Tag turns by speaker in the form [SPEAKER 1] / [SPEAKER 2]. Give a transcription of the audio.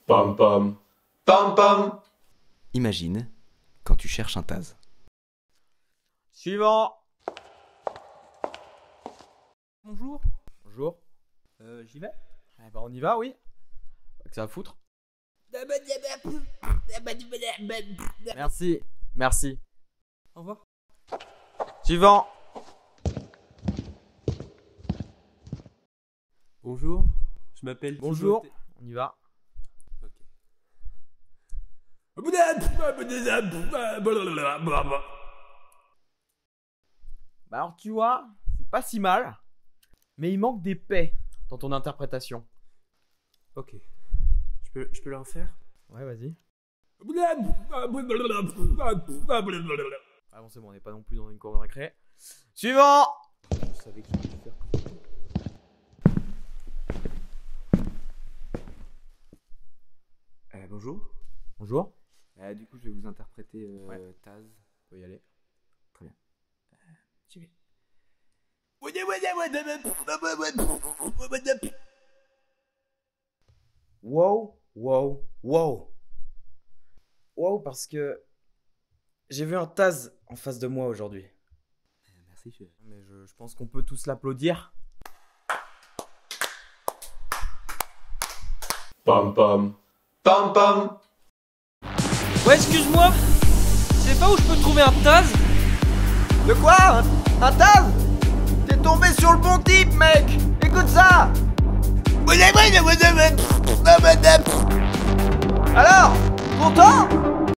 [SPEAKER 1] Pam pam. Pam pam.
[SPEAKER 2] Imagine quand tu cherches un taz.
[SPEAKER 3] Suivant. Bonjour. Bonjour. J'y vais? Eh ben on y va, oui. Que ça va foutre. Merci. Merci. Au revoir. Suivant.
[SPEAKER 4] Bonjour, je m'appelle
[SPEAKER 3] Bonjour.
[SPEAKER 4] Timothée.
[SPEAKER 3] On y va. Bah alors tu vois, c'est pas si mal. Mais il manque des paix dans ton interprétation.
[SPEAKER 4] Ok. Je peux le refaire?
[SPEAKER 3] Ouais, vas-y. Ah bon, c'est bon, on n'est pas non plus dans une cour de récré. Suivant.
[SPEAKER 4] Je savais que je devais faire. Bonjour.
[SPEAKER 3] Bonjour.
[SPEAKER 2] Du coup, je vais vous interpréter
[SPEAKER 3] Ouais.
[SPEAKER 2] Taz.
[SPEAKER 3] Faut y aller.
[SPEAKER 2] Très bien.
[SPEAKER 3] J'y vais. Wow, wow, wow. Wow, parce que j'ai vu un Taz en face de moi aujourd'hui.
[SPEAKER 2] Merci, chef.
[SPEAKER 3] Mais je pense qu'on peut tous l'applaudir.
[SPEAKER 1] Pam pam. Pam pam.
[SPEAKER 5] Ouais, excuse-moi, tu sais pas où je peux trouver un Taz?
[SPEAKER 3] De quoi? Un Taz? T'es tombé sur le bon type, mec. Écoute ça. Alors, content?